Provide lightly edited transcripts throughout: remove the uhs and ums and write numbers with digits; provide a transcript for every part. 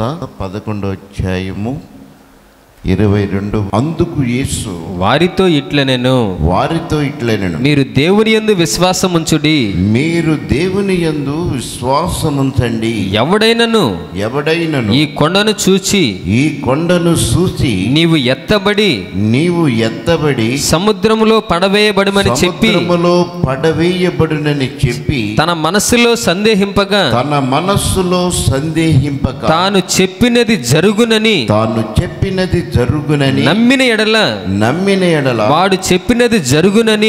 11వ అధ్యాయము 22. అందుకు యేసు వారితో ఇట్లనెను, మీరు దేవుని యందు విశ్వాసముంచుడి, మీరు దేవుని యందు విశ్వాసముంచండి. ఎవడైనను ఈ కొండను చూచి నీవు ఎత్తబడి సముద్రములో పడవేయబడునని చెప్పి తన మనస్సులో సందేహింపగా తాను చెప్పినది జరుగునని నమ్మిన ఎడల వాడు చెప్పినది జరుగునని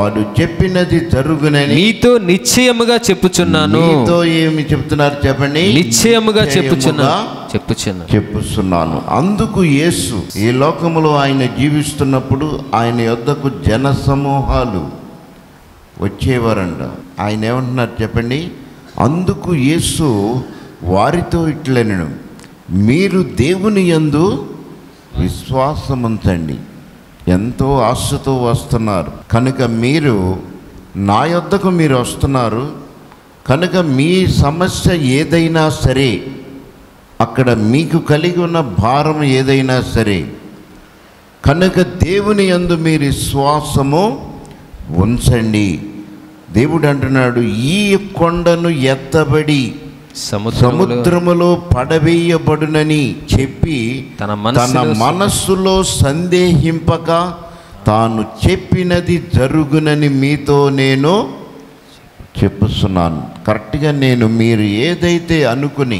మీతో నిశ్చయముగా చెప్పుచున్నాను. ఏమి చెప్తున్నారు చెప్పండి? నిశ్చయముగా చెప్పుచున్నాను. అందుకు యేసు ఈ లోకములో ఆయన జీవిస్తున్నప్పుడు ఆయన యొద్దకు జన సమూహాలు వచ్చేవారంట. ఆయన ఏమంటున్నారు చెప్పండి? అందుకు యేసు వారితో ఇట్లనెను, మీరు దేవుని యందు విశ్వాసముంచండి. ఎంతో ఆశతో వస్తున్నారు కనుక మీరు నా యొద్దకు వస్తున్నారు కనుక మీ సమస్య ఏదైనా సరే, అక్కడ మీకు కలిగి ఉన్న భారం ఏదైనా సరే, కనుక దేవుని యందు మీరు విశ్వాసము ఉంచండి. దేవుడు అంటున్నాడు, ఈ కొండను ఎత్తబడి సముద్రములో పడవేయబడునని చెప్పి తన మనస్సులో సందేహింపక తాను చెప్పినది జరుగునని మీతో నేను చెప్పుచున్నాను. కరెక్ట్గా మీరు ఏదైతే అనుకుని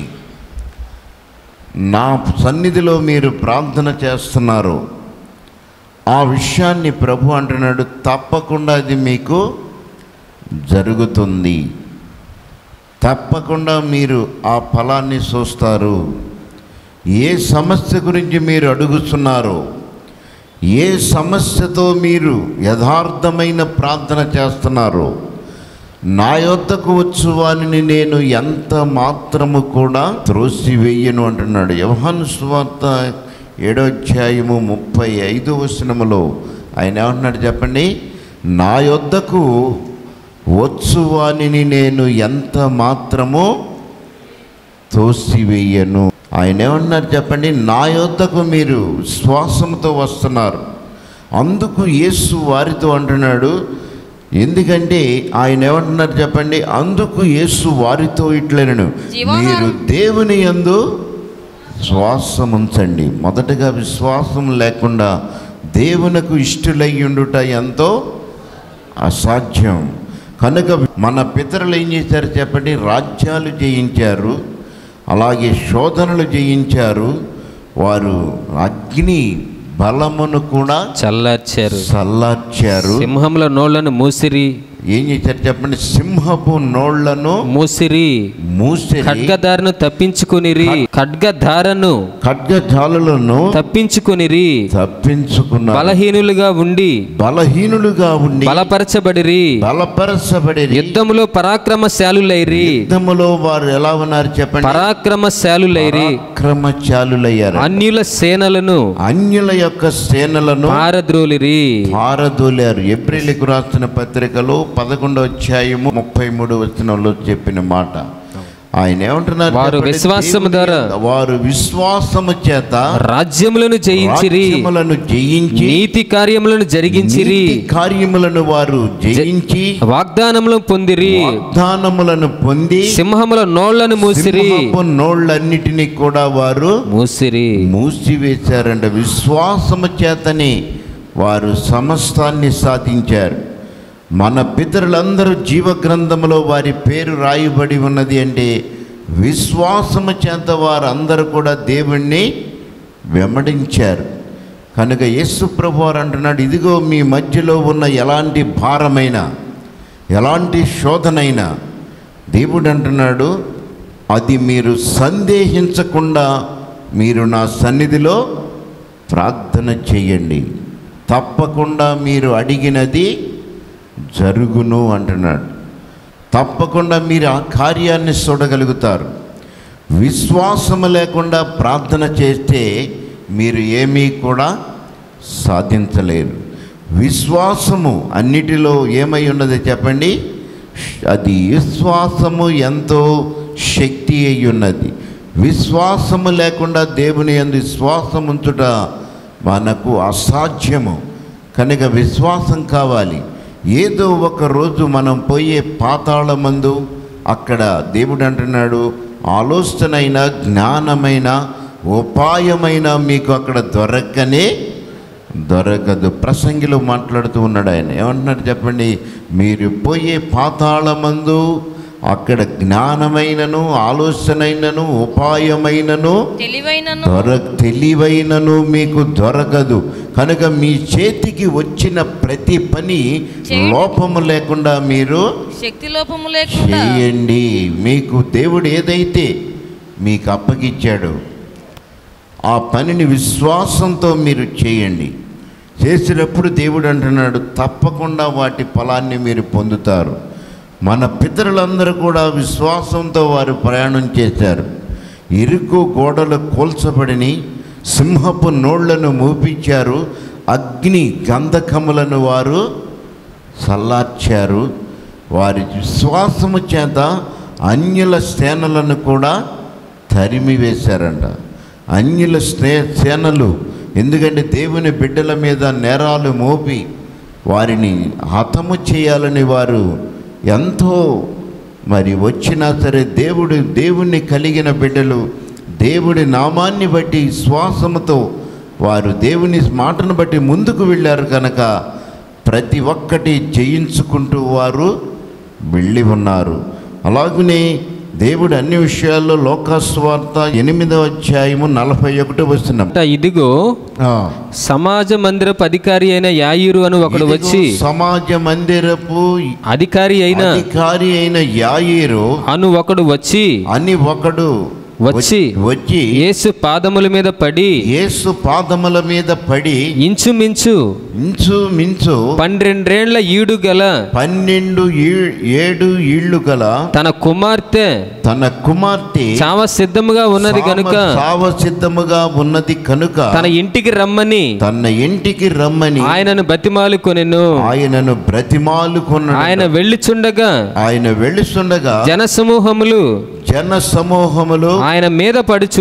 నా సన్నిధిలో మీరు ప్రార్థన చేస్తున్నారో ఆ విషయాన్ని ప్రభు అంటున్నాడు, తప్పకుండా అది మీకు జరుగుతుంది. తప్పకుండా మీరు ఆ ఫలాన్ని చూస్తారు. ఏ సమస్య గురించి మీరు అడుగుతున్నారో, ఏ సమస్యతో మీరు యథార్థమైన ప్రార్థన చేస్తున్నారో, నా యొద్దకు వచ్చు వారిని నేను ఎంత మాత్రము కూడా త్రోసివేయను అంటున్నాడు. యోహాను సువార్త 7వ అధ్యాయము 35వ వచనములో ఆయన ఏమంటున్నాడు చెప్పండి? నా యొద్దకు వచ్చువానిని నేను ఎంత మాత్రమో తోసివేయను. ఆయన ఏమన్నారు చెప్పండి? నా యొద్దకు మీరు విశ్వాసంతో వస్తున్నారు. అందుకు యేసు వారితో అంటున్నాడు. ఎందుకంటే ఆయన ఏమంటున్నారు చెప్పండి? అందుకు యేసు వారితో ఇట్లనెను, మీరు దేవుని యందు విశ్వాసం ఉంచండి. మొదటగా విశ్వాసం లేకుండా దేవునికి ఇష్టలయ్యుండుట ఎంతో అసాధ్యం. కనుక మన పితరులు ఏం చేశారు చెప్పండి? రాజ్యాలు జయించారు, అలాగే శోధనలు జయించారు. వారు అగ్ని బలమును కూడా చల్లార్చారు. సింహముల నోళ్లను మూసిరి. ఏం చేశారు చెప్పండి? సింహపు నోళ్లను మూసిరి. ఖడ్గధారను తప్పించుకునిరి. ఖడ్గజాలులను తప్పించుకునిరి. బలహీనులుగా ఉండి బలపరచబడిరి. యుద్ధములో పరాక్రమశాలులైరి. యుద్ధములో వారు ఎలా ఉన్నారు చెప్పండి? పరాక్రమశాలులయ్యారు. అన్యుల యొక్క సేనలను పారద్రోలారు. ఏప్రిల్కు రాసిన పత్రికలో 11వ అధ్యాయము 33వ వచనంలో చెప్పిన మాట. ఆయన ఏమంటున్నారు? వారు విశ్వాసము చేత రాజ్యములను జయించి నీతి కార్యములను జరిగించిరి. వారు జయించి వాగ్దానములను పొంది సింహముల నోళ్లను మూసిరి. నోళ్ళన్నిటినీ కూడా వారు మూసివేశారంట. విశ్వాసము చేతనే వారు సమస్తాన్ని సాధించారు. మన పితరులందరూ జీవగ్రంథములో వారి పేరు రాయబడి ఉన్నది అంటే విశ్వాసము చేత వారందరూ కూడా దేవుణ్ణి వెంబడించారు. కనుక యేసు ప్రభువారు అంటున్నాడు, ఇదిగో మీ మధ్యలో ఉన్న ఎలాంటి భారమైనా, ఎలాంటి శోధనైనా దేవుడు అంటున్నాడు, అది మీరు సందేహించకుండా మీరు నా సన్నిధిలో ప్రార్థన చేయండి, తప్పకుండా మీరు అడిగినది జరుగును అంటున్నాడు. తప్పకుండా మీరు ఆ కార్యాన్ని చూడగలుగుతారు. విశ్వాసము లేకుండా ప్రార్థన చేస్తే మీరు ఏమీ కూడా సాధించలేరు. విశ్వాసము అన్నిటిలో ఏమై ఉన్నది చెప్పండి? అది విశ్వాసము ఎంతో శక్తి అయి ఉన్నది. విశ్వాసము లేకుండా దేవుని యందు విశ్వాసం ఉంచుట మనకు అసాధ్యము. కనుక విశ్వాసం కావాలి. ఏదో ఒక రోజు మనం పోయే పాతాళమందు అక్కడ దేవుడు అంటున్నాడు, ఆలోచనైనా జ్ఞానమైన ఉపాయమైన మీకు అక్కడ దొరకదు. ప్రసంగిలో మాట్లాడుతూ ఉన్నాడు ఆయన. ఏమంటున్నాడు చెప్పండి? మీరు పోయే పాతాళమందు అక్కడ జ్ఞానమైనను ఆలోచనైనను ఉపాయమైనను తెలివైనను మీకు దొరకదు. కనుక మీ చేతికి వచ్చిన ప్రతి పని లోపము లేకుండా మీరు శక్తి లోపము లేకుండా చేయండి. మీకు దేవుడు ఏదైతే మీకు అప్పగిచ్చాడో ఆ పనిని విశ్వాసంతో మీరు చేయండి. చేసినప్పుడు దేవుడు అంటున్నాడు, తప్పకుండా వాటి ఫలాన్ని మీరు పొందుతారు. మన పితరులందరూ కూడా విశ్వాసంతో వారు ప్రయాణం చేశారు. ఇరుకు గోడలు కూల్చబడిని, సింహపు నోళ్లను మూపించారు, అగ్ని గంధకములను వారు చల్లార్చారు. వారి విశ్వాసము చేత అన్యుల సేనలను కూడా తరిమివేశారంట. అన్యుల సేనలు, ఎందుకంటే దేవుని బిడ్డల మీద నేరాలు మోపి వారిని హతము చేయాలని వారు ఎంతో మరి వచ్చినా సరే దేవుణ్ణి కలిగిన బిడ్డలు దేవుడి నామాన్ని బట్టి విశ్వాసముతో వారు దేవుని మాటను బట్టి ముందుకు వెళ్ళారు. కనుక ప్రతి ఒక్కటి జయించుకుంటూ వారు వెళ్ళి ఉన్నారు. అలాగనే దేవుడు అన్ని విషయాల్లో లోకాసువార్త 8వ అధ్యాయము 41వ వచనం, ఇదిగో సమాజ మందిరపు అధికారి అయిన యాయిరు అని ఒకడు వచ్చి, సమాజ మందిరపు అధికారి అయిన యాయిరు అను ఒకడు వచ్చి యేసు పాదముల మీద పడి ఇంచుమించు 12 ఈడు గల 12 ఈళ్ళు గల తన కుమార్తె చావ సిద్ధముగా ఉన్నది కనుక తన ఇంటికి రమ్మని ఆయనను బ్రతిమాలుకొనెను. ఆయన వెళ్ళిచుండగా జనసమూహములు ఆయన మీద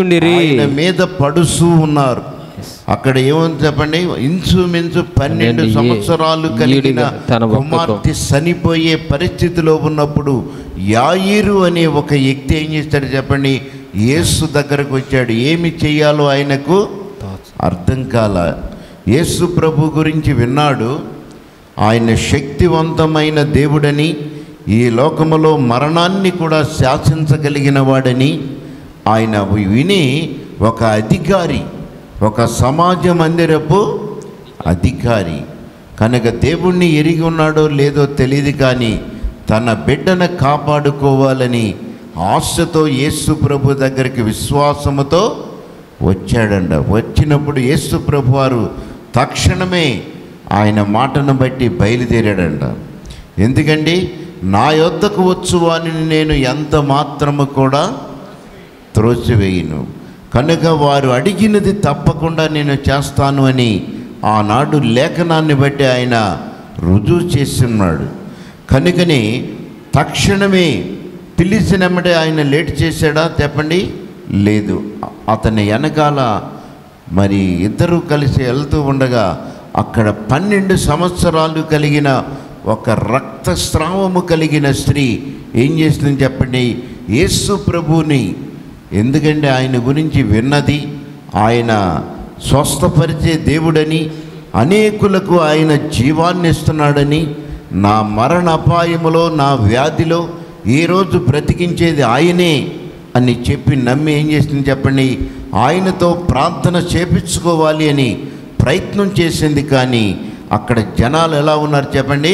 పడుచూ ఉన్నారు. అక్కడ ఏమని చెప్పండి? ఇంచుమించు 12 సంవత్సరాలు కలిగిన కుమార్తె చనిపోయే పరిస్థితిలో ఉన్నప్పుడు యాయిరు అనే ఒక వ్యక్తి ఏం చేస్తాడు చెప్పండి? యేసు దగ్గరకు వచ్చాడు. ఏమి చెయ్యాలో ఆయనకు అర్థం కాల. యేసు ప్రభు గురించి విన్నాడు. ఆయన శక్తివంతమైన దేవుడని, ఈ లోకములో మరణాన్ని కూడా శాసించగలిగిన వాడని ఆయన విని, ఒక అధికారి, ఒక సమాజ మందిరపు అధికారి కనుక దేవుణ్ణి ఎరిగి ఉన్నాడో లేదో తెలియదు, కానీ తన బిడ్డను కాపాడుకోవాలని ఆశతో యేసు ప్రభు దగ్గరికి విశ్వాసముతో వచ్చాడంట. వచ్చినప్పుడు యేసు ప్రభు వారు తక్షణమే ఆయన మాటను బట్టి బయలుదేరాడంట. ఎందుకండి? నా యొద్దకు వచ్చు వానిని నేను ఎంత మాత్రము కూడా త్రోసివేయను. కనుక వారు అడిగినది తప్పకుండా నేను చేస్తాను అని ఆనాడు లేఖనాన్ని బట్టి ఆయన రుజువు చేస్తున్నాడు. కనుకని తక్షణమే పిలిచినమ్మడే ఆయన లేట్ చేశాడా చెప్పండి? లేదు. అతని వెనకాల మరి ఇద్దరు కలిసి వెళ్తూ ఉండగా అక్కడ 12 సంవత్సరాలు కలిగిన ఒక రక్తస్రావము కలిగిన స్త్రీ ఏం చేస్తుందని చెప్పండి? యేసు ప్రభువుని, ఎందుకంటే ఆయన గురించి విన్నది, ఆయన స్వస్థపరిచే దేవుడని, అనేకులకు ఆయన జీవాన్ని ఇస్తున్నాడని, నా మరణ అపాయములో, నా వ్యాధిలో ఈరోజు బ్రతికించేది ఆయనే అని చెప్పి నమ్మి ఏం చేసింది చెప్పండి? ఆయనతో ప్రార్థన చేపించుకోవాలి అని ప్రయత్నం చేసింది. కానీ అక్కడ జనాలు ఎలా ఉన్నారు చెప్పండి?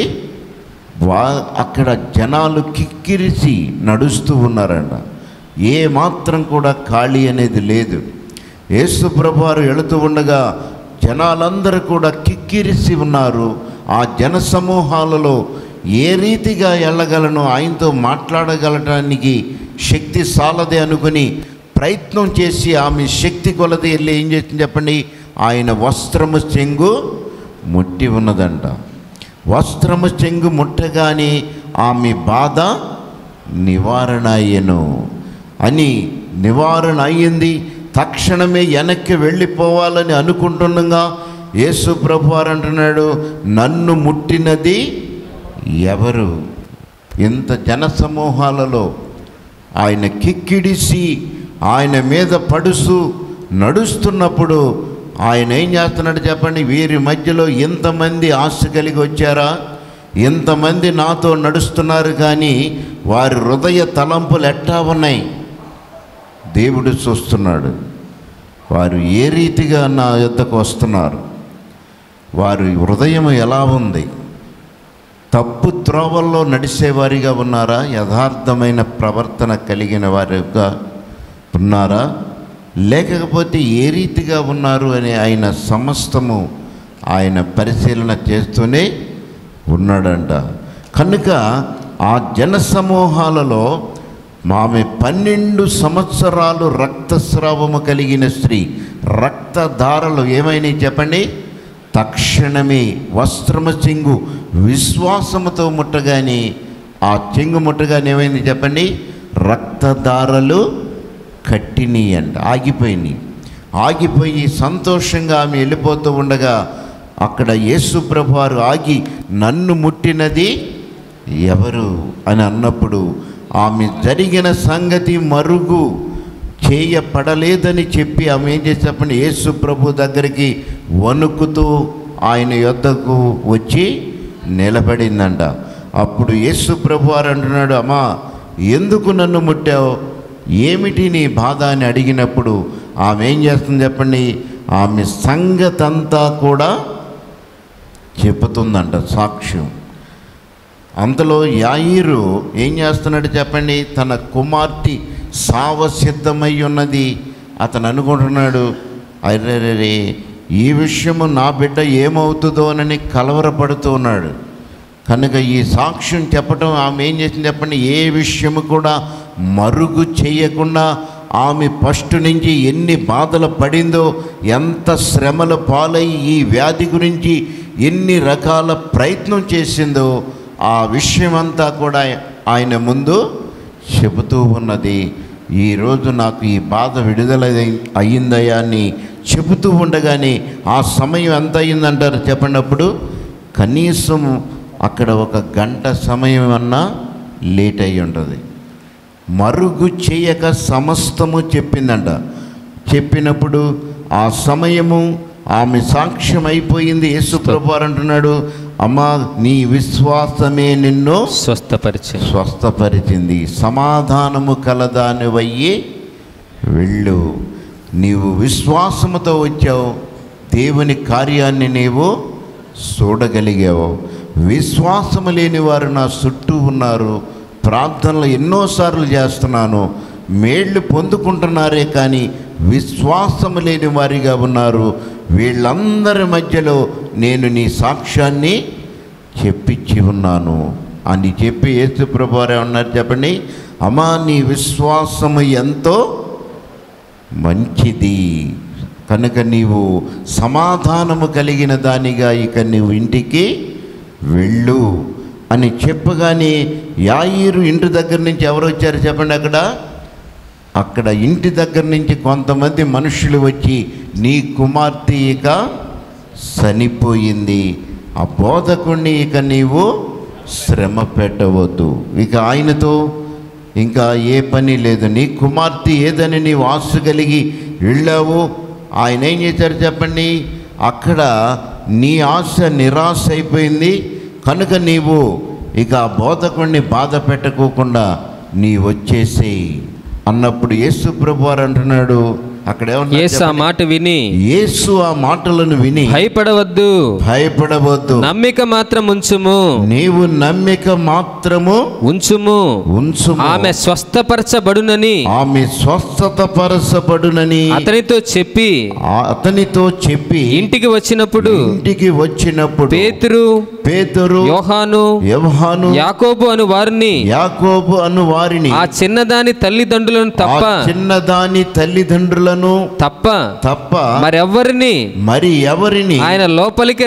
అక్కడ జనాలు కిక్కిరిసి నడుస్తూ ఉన్నారంట. ఏ మాత్రం కూడా ఖాళీ అనేది లేదు. యేసు ప్రభువారు వెళుతూ ఉండగా జనాలందరూ కూడా కిక్కిరిసి ఉన్నారు. ఆ జన సమూహాలలో ఏ రీతిగా వెళ్ళగలను, ఆయనతో మాట్లాడగలటానికి శక్తి సాలదే అనుకుని ప్రయత్నం చేసి ఆమె శక్తి కొలది వెళ్ళి ఏం చేసింది చెప్పండి? ఆయన వస్త్రము చెంగు ముట్టి ఉన్నదంట. వస్త్రము చెంగు ముట్టగానే ఆమె బాధ నివారణ అయ్యెను అని నివారణ అయ్యింది. తక్షణమే వెనక్కి వెళ్ళిపోవాలని అనుకుంటుండగా యేసు ప్రభువారు అంటున్నాడు, నన్ను ముట్టినది ఎవరు? ఇంత జనసమూహాలలో ఆయన కిక్కిడిసి ఆయన మీద పడుసు నడుస్తున్నప్పుడు ఆయన ఏం చేస్తున్నాడు చెప్పండి? వీరి మధ్యలో ఎంతమంది ఆశ కలిగి వచ్చారా, ఎంతమంది నాతో నడుస్తున్నారు, కానీ వారి హృదయ తలంపులు ఎట్టా ఉన్నాయి దేవుడు చూస్తున్నాడు. వారు ఏ రీతిగా నా యొద్దకు వస్తున్నారు, వారి హృదయం ఎలా ఉంది? తప్పు త్రోవల్లో నడిచేవారిగా ఉన్నారా? యథార్థమైన ప్రవర్తన కలిగిన వారిగా ఉన్నారా? లేకపోతే ఏ రీతిగా ఉన్నారు అని ఆయన సమస్తము ఆయన పరిశీలన చేస్తూనే ఉన్నాడంట. కనుక ఆ జనసమూహాలలో ఆమె 12 సంవత్సరాలు రక్తస్రావము కలిగిన స్త్రీ, రక్తధారలు ఏమైనా చెప్పండి? తక్షణమే వస్త్రము చెంగు విశ్వాసముతో ముట్టగానే, ఆ చెంగు ముట్టగానే ఏమైంది చెప్పండి? రక్తధారలు కట్టినాయి అంట, ఆగిపోయినాయి. ఆగిపోయి సంతోషంగా ఆమె వెళ్ళిపోతూ ఉండగా అక్కడ యేసు ప్రభువారు ఆగి, నన్ను ముట్టినది ఎవరు అని అన్నప్పుడు ఆమె జరిగిన సంగతి మరుగు చేయపడలేదని చెప్పి ఆమె ఏం చేసి చెప్పండి? యేసు ప్రభు దగ్గరికి వణుకుతూ ఆయన యొద్దకు వచ్చి నిలబడిందంట. అప్పుడు యేసు ప్రభువారు అంటున్నాడు, అమ్మా ఎందుకు నన్ను ముట్టావు, ఏమిటి నీ బాధ అని అడిగినప్పుడు ఆమె ఏం చేస్తుంది చెప్పండి? ఆమె సంగతంతా కూడా చెబుతుందంట, సాక్ష్యం. అంతలో యాయీరు ఏం చేస్తున్నాడు చెప్పండి? తన కుమార్తె సావసిద్ధమై ఉన్నది. అతను అనుకుంటున్నాడు, అరే ఈ విషయము నా బిడ్డ ఏమవుతుందోనని కలవరపడుతూ ఉన్నాడు. కనుక ఈ సాక్ష్యం చెప్పటం ఆమె ఏం చేసింది చెప్పండి? ఏ విషయము కూడా మరుగు చేయకుండా ఆమె ఫస్ట్ నుంచి ఎన్ని బాధలు పడిందో, ఎంత శ్రమల పాలై ఈ వ్యాధి గురించి ఎన్ని రకాల ప్రయత్నం చేసిందో ఆ విషయమంతా కూడా ఆయన ముందు చెబుతూ ఉన్నది. ఈరోజు నాకు ఈ బాధ విడుదల అయ్యిందయ్యా అని చెబుతూ ఉండగానే ఆ సమయం ఎంత అయ్యిందంటారు చెప్పండి? అప్పుడు కనీసం అక్కడ 1 గంట సమయం అన్నా లేట్ అయ్యి ఉంటుంది. మరుగు చేయక సమస్తము చెప్పిందంట. చెప్పినప్పుడు ఆ సమయము ఆమె సాక్ష్యం అయిపోయింది. యేసు ప్రభువారు అంటున్నాడు, అమ్మా నీ విశ్వాసమే నిన్ను స్వస్థపరిచింది, సమాధానము కలదానివయ్యి వెళ్ళు. నీవు విశ్వాసముతో వచ్చావు, దేవుని కార్యాన్ని నీవు చూడగలిగావు. విశ్వాసము లేని వారు నా చుట్టూ ఉన్నారు, ప్రార్థనలు ఎన్నోసార్లు చేస్తున్నాను, మేళ్ళు పొందుకుంటున్నారే కానీ విశ్వాసము లేని వారిగా ఉన్నారు. వీళ్ళందరి మధ్యలో నేను నీ సాక్ష్యాన్ని చెప్పించి ఉన్నాను అని చెప్పి యేసు ప్రభువారు ఏమన్నారు చెప్పండి? అమ్మా నీ విశ్వాసము ఎంతో మంచిది, కనుక నీవు సమాధానము కలిగిన దానిగా ఇక నీవు ఇంటికి వెళ్ళు అని చెప్పగానే యాయీరు ఇంటి దగ్గర నుంచి ఎవరు వచ్చారు చెప్పండి? అక్కడ ఇంటి దగ్గర నుంచి కొంతమంది మనుషులు వచ్చి, నీ కుమార్తె ఇక చనిపోయింది, ఆ బోధకుణ్ణి ఇక నీవు శ్రమ పెట్టవద్దు, ఇక ఆయనతో ఇంకా ఏ పని లేదు, నీ కుమార్తె ఏదని నీవు ఆశ కలిగి వెళ్ళావు. ఆయన ఏం చేశారు చెప్పండి? అక్కడ నీ ఆశ నిరాశ అయిపోయింది, కనుక నీవు ఇక ఆ బోధకుణ్ణి బాధ పెట్టకోకుండా నీ వచ్చేసేయి అన్నప్పుడు యేసు ప్రభువారు అంటున్నాడు, అక్కడ యేసు ఆ మాట విని, యేసు ఆ మాటలను విని, భయపడవద్దు, నమ్మిక మాత్రం ఉంచుము, నీవు నమ్మిక మాత్రము ఉంచుము, ఆమె స్వస్థపరచబడునని అతనితో చెప్పి ఇంటికి వచ్చినప్పుడు పేతురు పేతురు, యోహాను, యాకోబు అను వారిని ఆ చిన్నదాని తల్లిదండ్రులను తప్ప మరి ఎవరిని ఆయన లోపలికి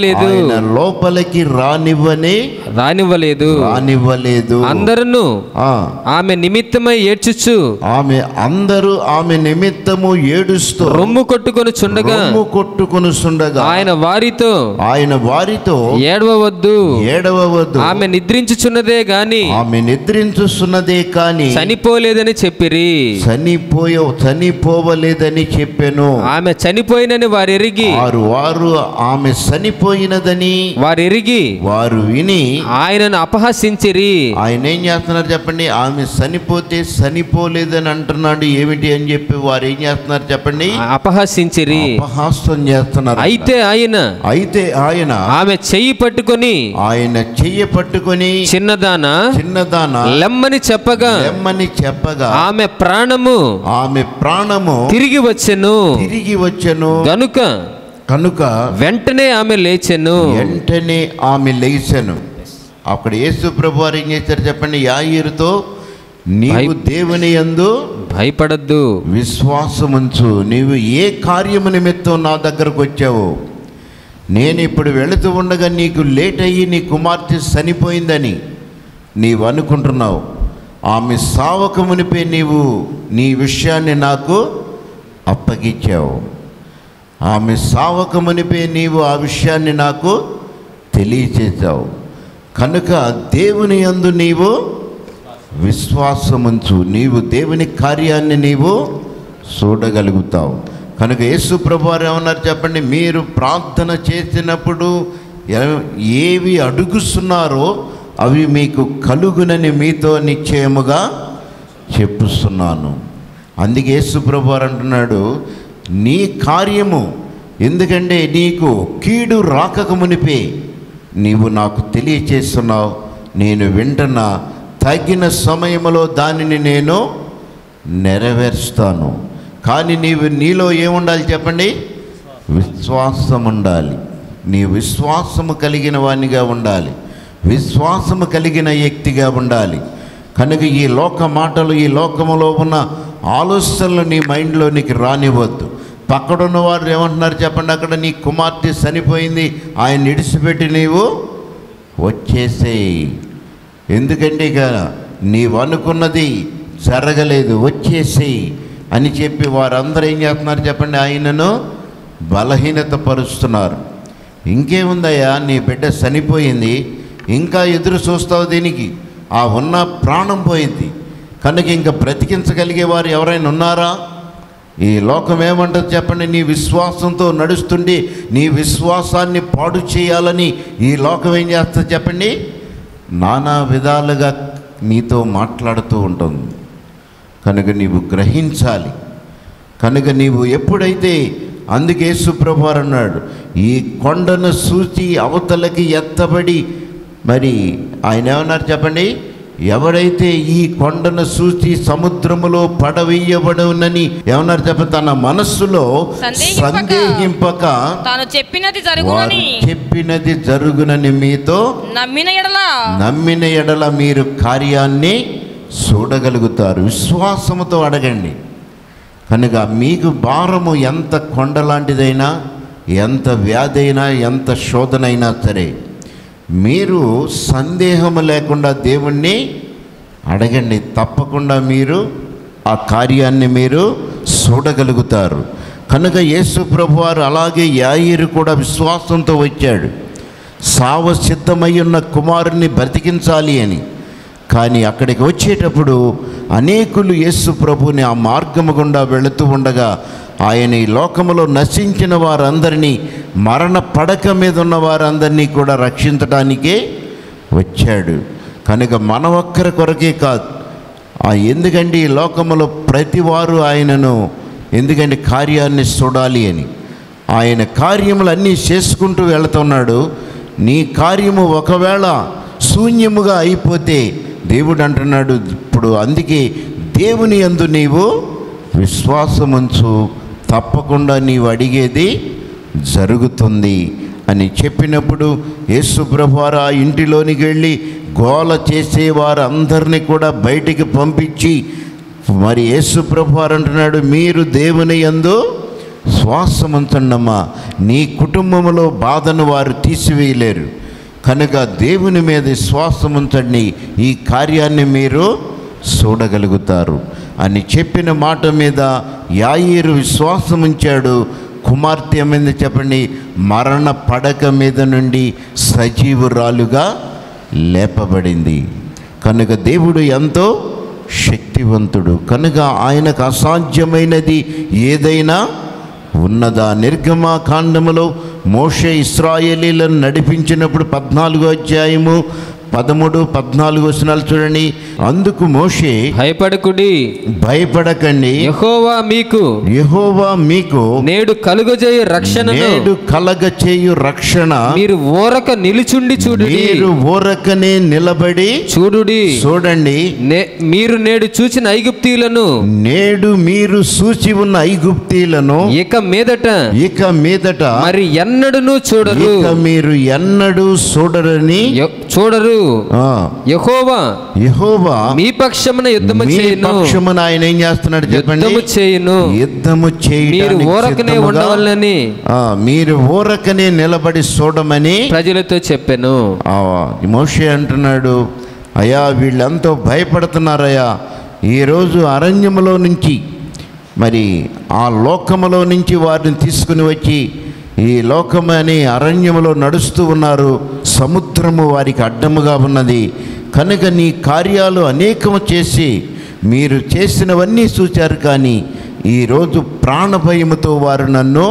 రానివ్వలేదు. అందరూ ఆమె నిమిత్తమై ఏడ్చుచు ఆమె నిమిత్తము ఏడుస్తూ రొమ్ము కొట్టుకొని చుండగా ఆయన వారితో ఏడవవద్దు, ఆమె నిద్రించుచున్నదే గాని చనిపోలేదని చెప్పిరి. చనిపోవలేదని చెప్పెను. ఆమె చనిపోయినని వారు ఆమె చనిపోయినదని వారు విని ఆయనను అపహసించిరి. ఆయన ఏం చేస్తున్నారు చెప్పండి? ఆమె చనిపోలేదని అంటున్నాడు ఏమిటి అని చెప్పి వారు ఏం చేస్తున్నారు చెప్పండి? అపహసించిరి, అపహాస్యం చేస్తున్నారు. అయితే ఆయన ఆమె చెయ్యి పట్టుకొని చిన్నదానా లెమ్మని చెప్పగా ఆమె ప్రాణము తిరిగి వచ్చెను. కనుక వెంటనే ఆమె లేచెను. అక్కడ యేసు ప్రభు వారు ఏం చేశారు చెప్పండి? యాయీరుతో నీవు దేవుని యందు భయపడద్దు, విశ్వాసముంచు. నీవు ఏ కార్యము నిమిత్తం నా దగ్గరకు వచ్చావు? నేను ఇప్పుడు వెళుతూ ఉండగా నీకు లేట్ అయ్యి నీ కుమార్తె చనిపోయిందని నీవు అనుకుంటున్నావు. ఆమె సావక మునిపే నీవు నీ విషయాన్ని నాకు అప్పగించావు. ఆమె సావక మునిపే నీవు ఆ విషయాన్ని నాకు తెలియచేశావు. కనుక దేవుని యందు నీవు విశ్వాసముంచు. నీవు దేవుని కార్యాన్ని నీవు చూడగలుగుతావు. కనుక యేసు ప్రభువారు ఏమన్నారు చెప్పండి? మీరు ప్రార్థన చేసినప్పుడు ఏవి అడుగుతున్నారో అవి మీకు కలుగునని మీతో నిశ్చయముగా చెప్పుస్తున్నాను. అందుకే యేసు ప్రభువారు అంటున్నాడు, నీ కార్యము ఎందుకంటే నీకు కీడు రాకక మునిపే నీవు నాకు తెలియచేస్తున్నావు. నేను వింటున్నా, తగిన సమయంలో దానిని నేను నెరవేరుస్తాను. కానీ నీలో ఏముండాలి చెప్పండి? విశ్వాసం ఉండాలి. నీ విశ్వాసము కలిగిన వానిగా ఉండాలి, విశ్వాసము కలిగిన వ్యక్తిగా ఉండాలి. కనుక ఈ లోక మాటలు, ఈ లోకములో ఉన్న ఆలోచనలు నీ మైండ్లోనికి రానివ్వద్దు. పక్కడున్న వారు ఏమంటున్నారు చెప్పండి? అక్కడ నీ కుమార్తె చనిపోయింది, ఆయన విడిచిపెట్టి నీవు వచ్చేసేయి. ఎందుకంటే ఇక నీవు అనుకున్నది జరగలేదు, వచ్చేసేయి అని చెప్పి వారందరూ ఏం చేస్తున్నారు చెప్పండి? ఆయనను బలహీనత పరుస్తున్నారు. ఇంకేముందయ్యా, నీ బిడ్డ చనిపోయింది, ఇంకా ఎదురు చూస్తావు దీనికి? ఆ ఉన్న ప్రాణం పోయింది. కనుక ఇంకా బ్రతికించగలిగే వారు ఎవరైనా ఉన్నారా? ఈ లోకం ఏమంటుంది చెప్పండి? నీ విశ్వాసంతో నడుస్తుండి నీ విశ్వాసాన్ని పాడు చేయాలని ఈ లోకం ఏం చేస్తుంది చెప్పండి? నానా విధాలుగా నీతో మాట్లాడుతూ ఉంటుంది. కనుక నీవు గ్రహించాలి. కనుక నీవు ఎప్పుడైతే, అందుకే యేసు ప్రభువారు అన్నాడు, ఈ కొండను చూసి అవతలకి ఎత్తబడి, మరి ఆయన ఏమన్నారు చెప్పండి? ఎవరైతే ఈ కొండను చూసి సముద్రములో పడవేయబడునని ఏమన్నారు చెప్పండి? తన మనస్సులో సందేహింపక తాను చెప్పినది జరుగునని మీతో నమ్మిన ఎడల మీరు కార్యాన్ని చూడగలుగుతారు. విశ్వాసముతో అడగండి. కనుక మీకు భారము ఎంత కొండలాంటిదైనా, ఎంత వ్యాధి అయినా, ఎంత శోధనైనా సరే, మీరు సందేహము లేకుండా దేవుణ్ణి అడగండి. తప్పకుండా మీరు ఆ కార్యాన్ని మీరు చూడగలుగుతారు. కనుక యేసు ప్రభువారు అలాగే యాయీరు కూడా విశ్వాసంతో వచ్చాడు, సావ సిద్ధమై ఉన్న కుమారుని బ్రతికించాలి అని. కానీ అక్కడికి వచ్చేటప్పుడు అనేకులు యేసు ప్రభుని ఆ మార్గము గుండా వెళుతూ ఉండగా ఆయన ఈ లోకములో నశించిన వారందరినీ, మరణ పడక మీద ఉన్న వారందరినీ కూడా రక్షించడానికే వచ్చాడు. కనుక మన ఒక్కరి కొరకే కాదు, ఎందుకంటే ఈ లోకములో ప్రతివారు ఆయనను ఎందుకంటే కార్యాన్ని చూడాలి అని ఆయన కార్యములన్నీ చేసుకుంటూ వెళుతున్నాడు. నీ కార్యము ఒకవేళ శూన్యముగా అయిపోతే దేవుడు అంటున్నాడు ఇప్పుడు, అందుకే దేవుని యందు నీవు విశ్వాసముంచు, తప్పకుండా నీవు అడిగేది జరుగుతుంది అని చెప్పినప్పుడు యేసు ప్రభువారు ఆ ఇంటిలోనికి వెళ్ళి గోల చేసేవారు అందరినీ కూడా బయటికి పంపించి మరి యేసు ప్రభువారు అంటున్నాడు, మీరు దేవుని యందు శ్వాసం ఉంచండమ్మా, నీ కుటుంబంలో బాధను వారు తీసివేయలేరు కనుక దేవుని మీద శ్వాసం ఉంచండి, ఈ కార్యాన్ని మీరు చూడగలుగుతారు అని చెప్పిన మాట మీద యాయీరు విశ్వాసం ఉంచాడు. కుమార్తె ఏమైంది చెప్పండి? మరణ పడక మీద నుండి సజీవురాలుగా లేపబడింది. కనుక దేవుడు ఎంతో శక్తివంతుడు కనుక ఆయనకు అసాధ్యమైనది ఏదైనా ఉన్నదా? నిర్గమకాండములో మోషే ఇశ్రాయేలీలను నడిపించినప్పుడు 14వ అధ్యాయము 13-14 వచనాలు చూడండి. అందుకు మోషే, భయపడకండి, యెహోవా మీకు నేడు కలుగజేయు రక్షణ మీరు ఊరక నిలుచుండి ఊరకనే నిలబడి చూడండి. మీరు నేడు చూచిన ఐగుప్తీయులను, మీరు చూచి ఉన్న ఐగుప్తీయులను ఇక మీదట మరి ఎన్నడూ చూడరు, మీరు ఎన్నడూ చూడరని యెహోవా మీ పక్షమున యుద్ధము ఆయన ఏం చేస్తున్నాడు చెప్పండి? యుద్ధము చేయడానికి ఊరకనే ఉండవాలని, మీరు ఊరకనే నిలబడి చూడమని ప్రజలతో చెప్పాను. మోషే అంటున్నాడు, అయ్యా వీళ్ళంతా భయపడుతున్నారయ్యా, ఈరోజు అరణ్యములో నుంచి మరి ఆ లోకములో నుంచి వారిని తీసుకుని వచ్చి ఈ లోకమని అరణ్యములో నడుస్తూ ఉన్నారు, సముద్రము వారికి అడ్డముగా ఉన్నది కనుక నీ కార్యాలు అనేకము చేసి మీరు చేసినవన్నీ చూచారు, కానీ ఈరోజు ప్రాణభయముతో వారు నన్ను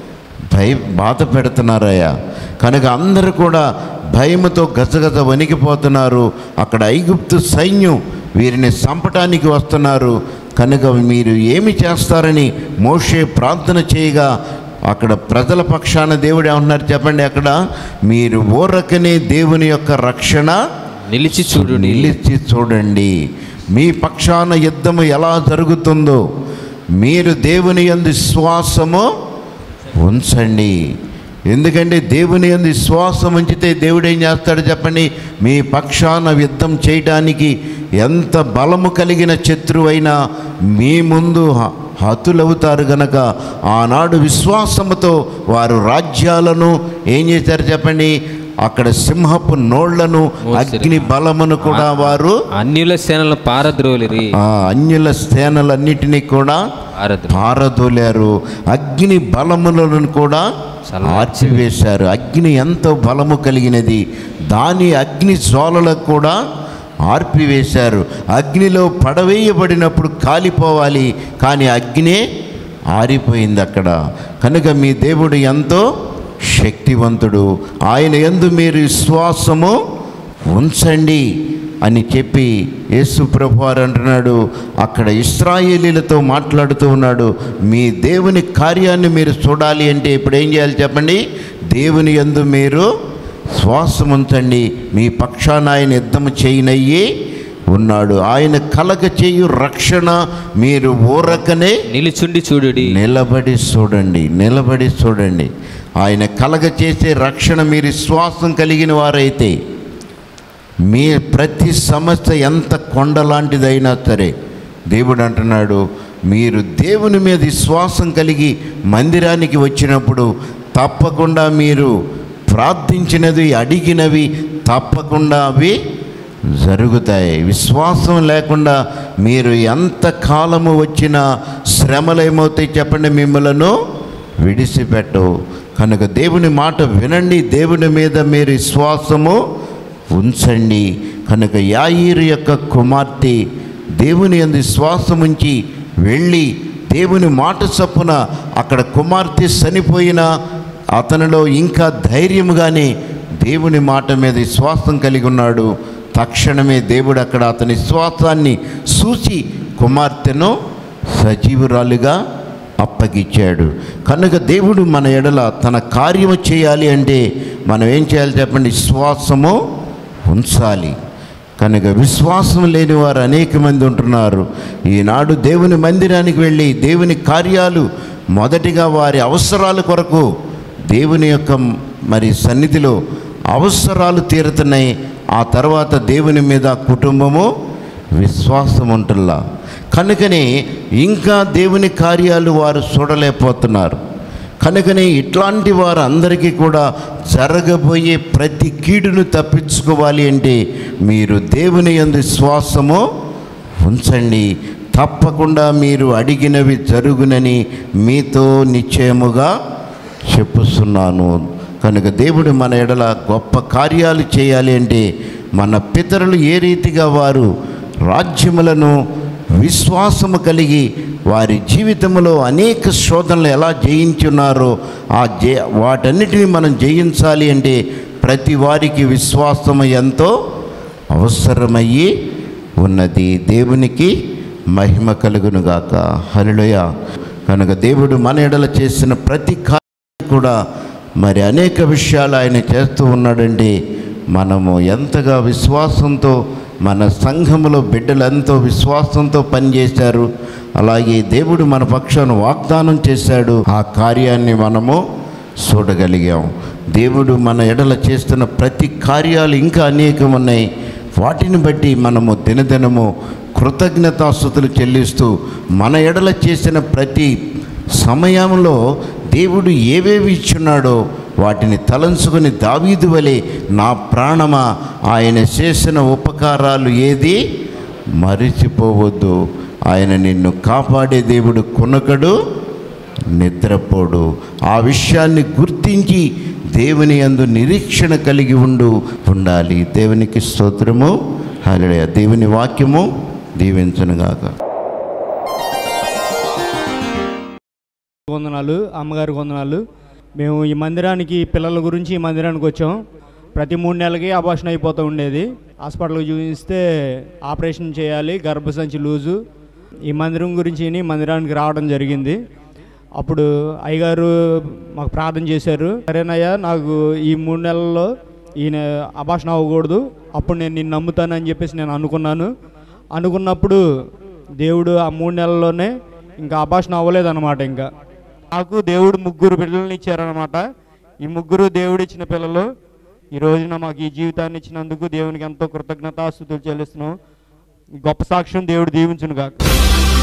బాధ పెడుతున్నారయ్యా. కనుక అందరూ కూడా భయముతో గజగజ వణికిపోతున్నారు. అక్కడ ఐగుప్తు సైన్యం వీరిని చంపటానికి వస్తున్నారు కనుక మీరు ఏమి చేస్తారని మోషే ప్రార్థన చేయగా అక్కడ ప్రజల పక్షాన దేవుడు ఏమన్నారు చెప్పండి? అక్కడ మీరు ఊరకనే దేవుని యొక్క రక్షణ నిలిచి చూడండి, మీ పక్షాన యుద్ధము ఎలా జరుగుతుందో మీరు దేవుని యందు విశ్వాసము ఉంచండి. ఎందుకంటే దేవుని యందు విశ్వాసం ఉంచితే దేవుడు ఏం చేస్తాడు చెప్పండి? మీ పక్షాన యుద్ధం చేయడానికి ఎంత బలము కలిగిన శత్రువైనా మీ ముందు హతులవుతారు గనక ఆనాడు విశ్వాసముతో వారు రాజ్యాలను ఏం చేశారు చెప్పండి? అక్కడ సింహపు నోళ్లను అగ్ని బలమును కూడా వారు అన్యుల సేనలను పారద్రోలిరి, అన్యుల సేనలన్నిటినీ కూడా పారదోలారు, అగ్ని బలములను కూడా ఆర్చివేశారు. అగ్ని ఎంతో బలము కలిగినది, దాని అగ్ని జ్వాలలకు కూడా ఆర్పివేశారు. అగ్నిలో పడవేయబడినప్పుడు కాలిపోవాలి, కానీ అగ్నే ఆరిపోయింది అక్కడ. కనుక మీ దేవుడు ఎంతో శక్తివంతుడు, ఆయన యందు మీరు విశ్వాసము ఉంచండి అని చెప్పి యేసు ప్రభువారు అంటున్నాడు. అక్కడ ఇశ్రాయేలీలతో మాట్లాడుతూ ఉన్నాడు, మీ దేవుని కార్యాన్ని మీరు చూడాలి అంటే ఇప్పుడు ఏం చేయాలి చెప్పండి? దేవుని యందు మీరు శ్వాసం ఉంచండి, మీ పక్షాన ఆయన యుద్ధము చేయనయ్యి ఉన్నాడు, ఆయన కలగ చేయు రక్షణ మీరు ఊరకనే నిలబడి చూడండి. ఆయన కలగ చేసే రక్షణ మీరు విశ్వాసం కలిగిన వారైతే మీ ప్రతి సమస్య ఎంత కొండలాంటిదైనా సరే దేవుడు అంటున్నాడు, మీరు దేవుని మీద విశ్వాసం కలిగి మందిరానికి వచ్చినప్పుడు తప్పకుండా మీరు ప్రార్థించినవి అడిగినవి తప్పకుండా అవి జరుగుతాయి. విశ్వాసం లేకుండా మీరు ఎంత కాలము వచ్చినా శ్రమలు ఏమవుతాయి చెప్పండి? మిమ్మలను విడిచిపెట్టవు. కనుక దేవుని మాట వినండి, దేవుని మీద మీరు విశ్వాసము ఉంచండి. కనుక యాయీరు యొక్క కుమార్తె దేవుని యందు విశ్వాసం ఉంచి వెళ్ళి దేవుని మాట చొప్పున అక్కడ కుమార్తె చనిపోయిన అతనిలో ఇంకా ధైర్యముగానే దేవుని మాట మీద విశ్వాసం కలిగి ఉన్నాడు. తక్షణమే దేవుడు అక్కడ అతని విశ్వాసాన్ని చూసి కుమార్తెను సజీవురాలుగా అప్పగిచ్చాడు. కనుక దేవుడు మన ఎడల తన కార్యము చేయాలి అంటే మనం ఏం చేయాలి చెప్పండి? విశ్వాసము ఉంచాలి. కనుక విశ్వాసం లేని వారు అనేక మంది ఉంటున్నారు. ఈనాడు దేవుని మందిరానికి వెళ్ళి దేవుని కార్యాలు మొదటిగా వారి అవసరాల కొరకు దేవుని యొక్క మరి సన్నిధిలో అవసరాలు తీరుతున్నాయి. ఆ తర్వాత దేవుని మీద కుటుంబము విశ్వాసం ఉంటుల్లా. కనుకనే ఇంకా దేవుని కార్యాలు వారు చూడలేకపోతున్నారు. కనుకనే ఇట్లాంటి వారు అందరికీ కూడా జరగబోయే ప్రతి కీడును తప్పించుకోవాలి అంటే మీరు దేవుని యందు విశ్వాసము ఉంచండి. తప్పకుండా మీరు అడిగినవి జరుగునని మీతో నిశ్చయముగా చెప్పుస్తున్నాను. కనుక దేవుడు మన ఎడల గొప్ప కార్యాలు చేయాలి అంటే మన పితరులు ఏ రీతిగా వారు రాజ్యములను విశ్వాసము కలిగి వారి జీవితంలో అనేక శోధనలు ఎలా జయించున్నారో వాటన్నిటిని మనం జయించాలి అంటే ప్రతి వారికి విశ్వాసము ఎంతో అవసరమయ్యి ఉన్నది. దేవునికి మహిమ కలుగునుగాక. హల్లెలూయా. కనుక దేవుడు మన ఎడల చేసిన ప్రతి కార్యం కూడా మరి అనేక విషయాలు ఆయన చేస్తూ ఉన్నాడంటే మనము ఎంతగా విశ్వాసంతో, మన సంఘములో బిడ్డలు ఎంతో విశ్వాసంతో పనిచేశారు. అలాగే దేవుడు మన పక్షాన వాగ్దానం చేశాడు. ఆ కార్యాన్ని మనము చూడగలిగాం. దేవుడు మన ఎడల చేస్తున్న ప్రతి కార్యాలు ఇంకా అనేకం ఉన్నాయి. వాటిని బట్టి మనము దినదినము కృతజ్ఞతాస్తుతులు చెల్లిస్తూ మన ఎడల చేసిన ప్రతి సమయంలో దేవుడు ఏవేవి ఇచ్చున్నాడో వాటిని తలంచుకొని దావీదు వలె, నా ప్రాణమా ఆయన చేసిన ఉపకారాలు ఏది మరిచిపోవద్దు. ఆయన నిన్ను కాపాడే దేవుడు, కొనకడు, నిద్రపోడు. ఆ విషయాన్ని గుర్తించి దేవుని యందు నిరీక్షణ కలిగి ఉండాలి. దేవునికి స్తోత్రము. హల్లెలూయా. దేవుని వాక్యము దీవించునుగాక. వందనాలు. అమ్మగారి వందనాలు. మేము ఈ మందిరానికి, పిల్లల గురించి ఈ మందిరానికి వచ్చాం. ప్రతి 3 నెలలకి అబార్షన్ అయిపోతూ ఉండేది. హాస్పిటల్కి చూపిస్తే ఆపరేషన్ చేయాలి, గర్భసంచి లూజు. ఈ మందిరం గురించి మందిరానికి రావడం జరిగింది. అప్పుడు అయ్యగారు మాకు ప్రార్థన చేశారు. సరేనయ్యా, నాకు ఈ 3 నెలల్లో ఈయన అబార్షన్ అవ్వకూడదు, అప్పుడు నేను నిన్ను నమ్ముతానని చెప్పేసి నేను అనుకున్నప్పుడు దేవుడు ఆ 3 నెలల్లోనే ఇంకా అబార్షన్ అవ్వలేదన్నమాట. ఇంకా నాకు దేవుడు 3 పిల్లల్ని ఇచ్చారనమాట. ఈ 3 దేవుడు ఇచ్చిన పిల్లలు ఈ రోజున మాకు ఈ జీవితాన్ని ఇచ్చినందుకు దేవునికి ఎంతో కృతజ్ఞతాస్తుతులు చెల్లిస్తున్నాం. గొప్ప సాక్ష్యం దేవుడు దీవించును గాక.